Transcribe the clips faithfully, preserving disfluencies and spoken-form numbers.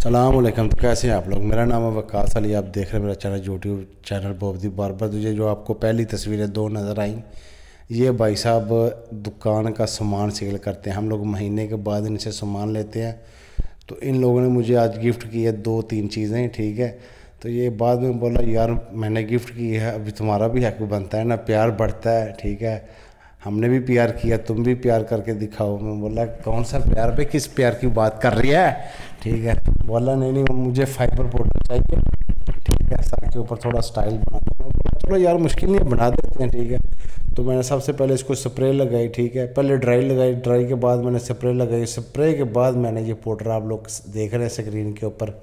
सलामुअलैकुम। तो कैसे हैं आप लोग? मेरा नाम है वकास अली। आप देख रहे हैं मेरा चैनल यूट्यूब चैनल बोबदी बारबर। तुझे जो आपको पहली तस्वीरें दो नज़र आई, ये भाई साहब दुकान का सामान सेल करते हैं। हम लोग महीने के बाद इनसे सामान लेते हैं। तो इन लोगों ने मुझे आज गिफ्ट की है दो तीन चीज़ें, ठीक है। तो ये बाद में बोला यार मैंने गिफ्ट की है, अभी तुम्हारा भी हक बनता है ना, प्यार बढ़ता है, ठीक है। हमने भी प्यार किया, तुम भी प्यार करके दिखाओ। मैं बोला कौन सा प्यार पे, किस प्यार की बात कर रही है, ठीक है। बोला नहीं नहीं मुझे फाइबर बोर्ड चाहिए, ठीक है, सर के ऊपर थोड़ा स्टाइल बना दो। चलो यार मुश्किल नहीं है, बना देते हैं, ठीक है। तो मैंने सबसे पहले इसको स्प्रे लगाई, ठीक है। पहले ड्राई लगाई, ड्राई के बाद मैंने स्प्रे लगाई, स्प्रे के बाद मैंने ये पाउडर आप लोग देख रहे हैं स्क्रीन के ऊपर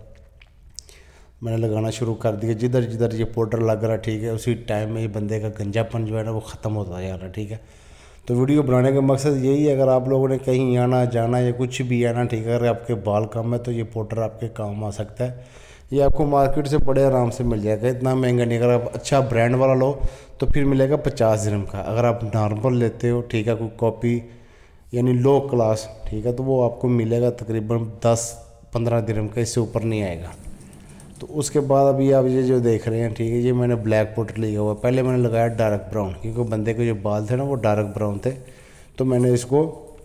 मैंने लगाना शुरू कर दिया। जिधर जिधर ये पाउडर लग रहा है, ठीक है, उसी टाइम में ये बंदे का गंजापन जो है ना वो ख़त्म होता जा रहा है, ठीक है। तो वीडियो बनाने का मकसद यही है, अगर आप लोगों ने कहीं आना जाना या कुछ भी है ना, ठीक है, अगर आपके बाल कम है तो ये पाउडर आपके काम आ सकता है। ये आपको मार्केट से बड़े आराम से मिल जाएगा, इतना महंगा नहीं। अगर आप अच्छा ब्रांड वाला लो तो फिर मिलेगा पचास दिरहम का। अगर आप नॉर्मल लेते हो, ठीक है, कोई कॉपी यानी लो क्लास, ठीक है, तो वो आपको मिलेगा तकरीबन दस पंद्रह दिरहम का, इससे ऊपर नहीं आएगा। तो उसके बाद अभी आप ये जो देख रहे हैं, ठीक है, ये मैंने ब्लैक पाउडर लिया हुआ। पहले मैंने लगाया डार्क ब्राउन, क्योंकि बंदे के जो बाल थे ना वो डार्क ब्राउन थे, तो मैंने इसको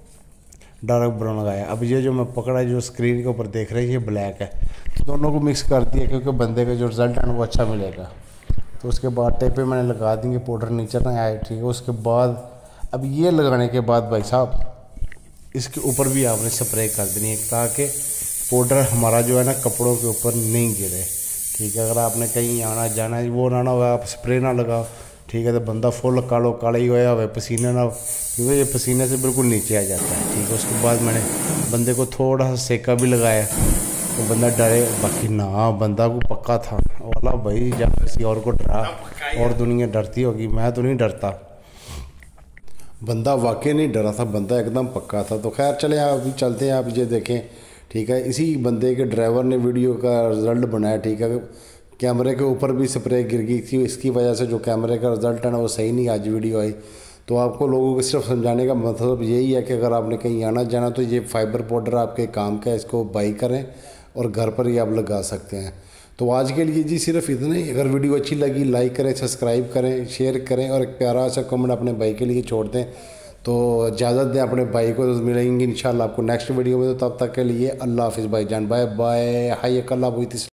डार्क ब्राउन लगाया। अब ये जो मैं पकड़ा जो स्क्रीन के ऊपर देख रहे हैं ये ब्लैक है, तो दोनों को मिक्स कर दिया क्योंकि बंदे का जो रिज़ल्ट है ना वो अच्छा मिलेगा। तो उसके बाद टेप पे मैंने लगा देंगे, पाउडर नीचे ना आए, ठीक है। उसके बाद अब ये लगाने के बाद भाई साहब इसके ऊपर भी आपने स्प्रे कर देनी है ताकि पाउडर हमारा जो है ना कपड़ों के ऊपर नहीं गिरे, ठीक है। अगर आपने कहीं आना जाना वो ना ना होगा, आप स्प्रे ना लगाओ, ठीक है, तो बंदा फुल कालो काला ही होया हुआ, पसीना ना, क्योंकि ये पसीने से बिल्कुल नीचे आ जाता है, ठीक है। उसके बाद मैंने बंदे को थोड़ा सा सेका भी लगाया तो बंदा डरे, बाकी ना बंदा को पक्का था वाला भाई, जब किसी और को डरा और दुनिया डरती होगी, मैं तो नहीं डरता। बंदा वाकई नहीं डरा था, बंदा एकदम पक्का था। तो खैर चले आप अभी चलते हैं, आप ये देखें, ठीक है। इसी बंदे के ड्राइवर ने वीडियो का रिज़ल्ट बनाया, ठीक है। कैमरे के ऊपर भी स्प्रे गिर गई थी, इसकी वजह से जो कैमरे का रिज़ल्ट है ना वो सही नहीं आज वीडियो आई। तो आपको लोगों को सिर्फ समझाने का मतलब यही है कि अगर आपने कहीं आना जाना तो ये फाइबर पाउडर आपके काम का है, इसको बाई करें और घर पर ही आप लगा सकते हैं। तो आज के लिए जी सिर्फ इतना ही। अगर वीडियो अच्छी लगी लाइक करें, सब्सक्राइब करें, शेयर करें और एक प्यारा सा कमेंट अपने भाई के लिए छोड़ दें। तो इजाज़त दें अपने भाई को, तो मिलेंगे इंशाल्लाह आपको नेक्स्ट वीडियो में। तो तब तक के लिए अल्लाह हाफिज़ भाईजान, बाय बाय, हाय कल्ला।